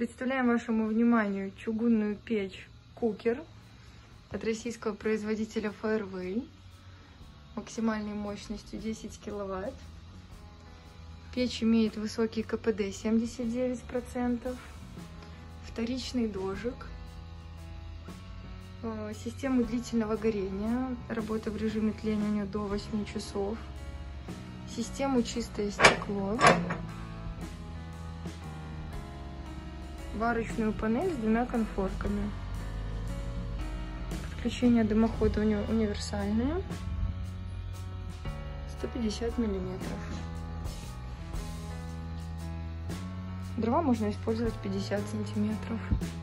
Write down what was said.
Представляем вашему вниманию чугунную печь Кукер от российского производителя Fairway максимальной мощностью 10 киловатт. Печь имеет высокий КПД 79%, вторичный дожик, систему длительного горения, работа в режиме тления у нее до 8 часов, систему чистое стекло, варочную панель с двумя конфорками. Подключение дымохода у нее универсальное, 150 миллиметров. Дрова можно использовать 50 сантиметров.